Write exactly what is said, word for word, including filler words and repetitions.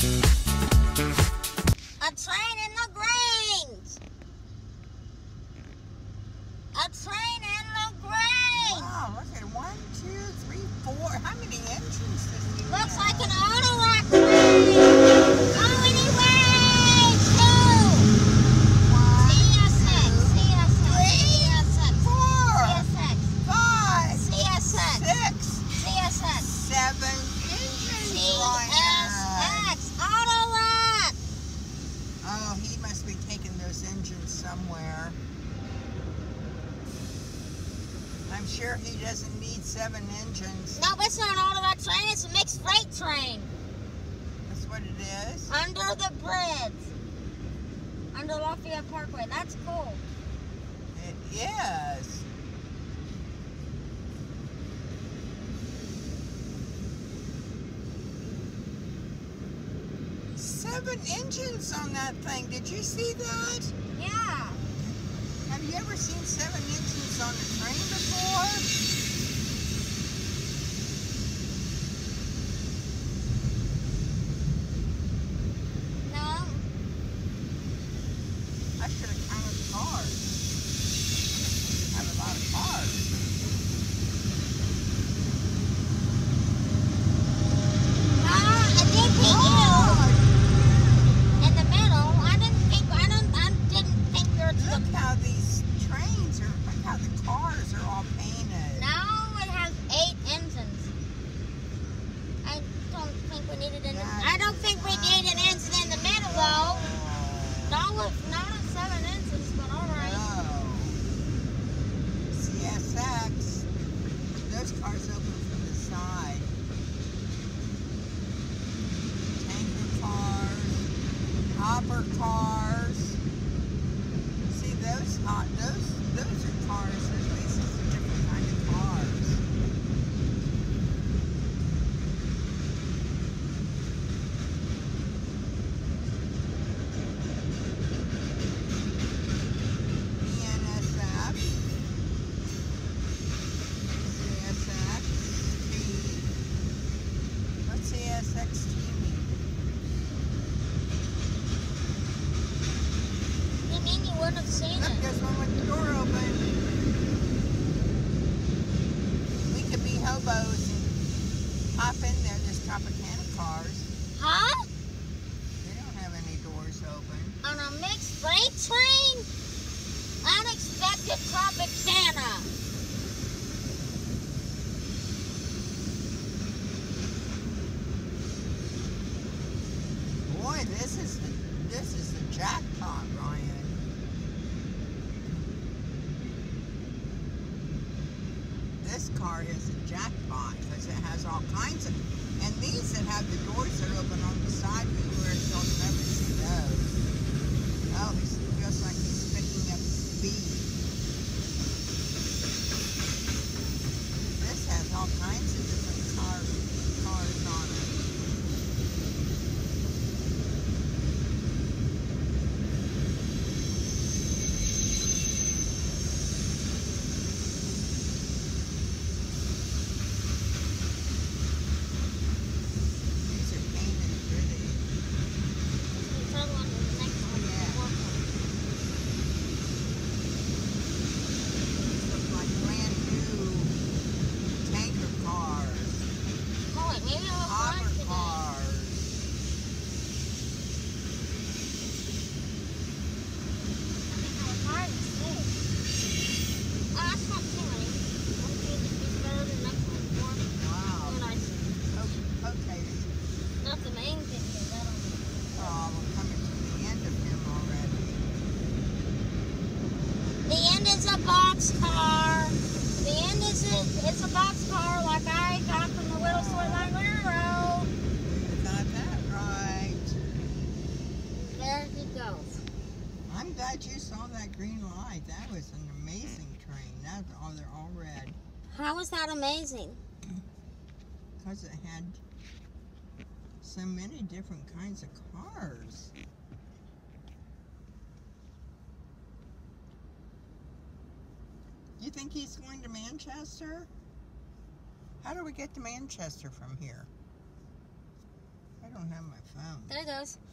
A train in LaGrange. A train in LaGrange. Wow, look at one, two, three, four. How many engines does he have? Looks like an auto rock train. Oh, anyway, two. One, C S X, two, C S X, three, C S X, four, C S X, five, C S X, six, C S X, seven engines, C S Ryan. X, auto rock. Oh, he must be taking those engines somewhere. I'm sure he doesn't need seven engines. No, it's not an auto rock train. It's a mixed freight train. That's what it is. Under the bridge. Under Lafayette Parkway. That's cool. It is. Seven engines on that thing. Did you see that? Yeah. Have you ever seen seven engines on a train before? No. I should have counted the cars. I have a lot of cars. No, I did think Oh, you in the middle. I didn't think. I don't. I didn't think you were to look the. how these trains are. Look how the cars are all painted. No, it has eight engines. I don't think we needed an. That I don't is think we need an engine in the middle though. Not with not with seven engines, but all right. No. C S X. Those cars open from the side. Tanker cars, hopper cars. See those hot those those are cars. Those this is a different kind of cars. E N S F, C S X T. What's C S X T mean? You mean you wouldn't have seen Look, it? there's one with the door open. We could be hobos and hop in there. There's Tropicana cars. Huh? They don't have any doors open. On a mixed freight train? Unexpected Tropicana. Boy, this is the this is the jackpot, Ryan. This car is a jackpot because it has all kinds of, and these that have the doors that are open on the side, where you'll never see those. Oh, he feels like he's picking up speed. This has all kinds of different car, cars on it. These are painted pretty. The other one was the next one. Yeah. These look like brand new tanker cars, Oh, wait, maybe I'll hopper flash today. cars. I think I was hard to say. Oh, that's not too many. One, two, three, better than the next one. Four. Wow. Oh, nice. Oh, okay. That's the main thing. Is that on Oh, we're coming to the end of him already. the end is a box car. The end is a, it's a box car like I got from the Little Sweet Line Railroad. You got that right. There he goes. I'm glad you saw that green light. That was an amazing train. Now they're all, they're all red. How is that amazing? Because it had so many different kinds of cars. You think he's going to Manchester? How do we get to Manchester from here? How don't have my phone. There it goes.